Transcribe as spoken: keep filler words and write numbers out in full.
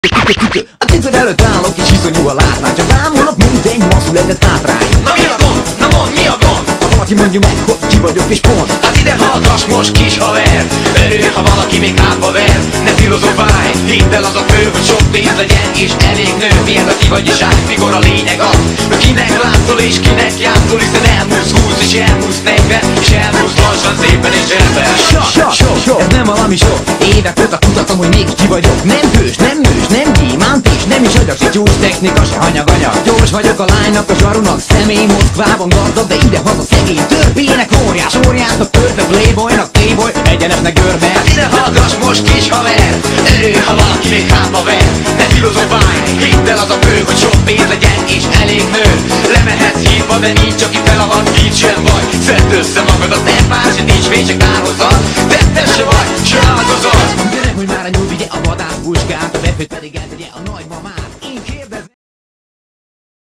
A cipőd előtt állok és iszonyú a látvány. Csak bámulok, mint egy ma született hátrány. Na mi a gond? Na mondd, mi a gond? Ha valaki mondja meg, hogy ki vagyok és pont. Hát ide hallgass most, kis haver. Örülj, ha valaki még hátba ver. Ne filozofálj, hidd el, az a fő, hogy sok pénz legyen és elég nő. Milyen a ti vagy is átfigor, a lényeg az, hogy kinek látszol és kinek játszol. Hiszen elmúlsz húsz és elmúlsz negyven, és elmúlsz lassan szépen és zsebben. Sok, sok, sok, ez nem valami sok. Évek óta kutatom, hogy mégis ki vagyok. Nem hős, nem nős, nem gyémánt és nem is agyak, se csúcs technika, se hanyaganyag. Gyors vagyok a lánynak, a zsarunak, személy Moszkvában gazdag, de idehaza szegény törpének, óriás, óriásnak, törpe playboynak, playboy, egyenesnek görbe. Hát ide hallgass most, kis haver. Örülj, ha valaki még hátba ver. Ne filozofálj, hidd el, az a fő, hogy sok pénz legyen és elég nő. Lemehetsz hívva, de nincs, aki felavat, így sem vagy. Szedd össze magadat, nem más, hogy nincs még csak kárhozat. Tettes se vagy, se áldozat. Gyere, hogy már a nyúl vigye a vadászpuskát, a befőtt pedig el...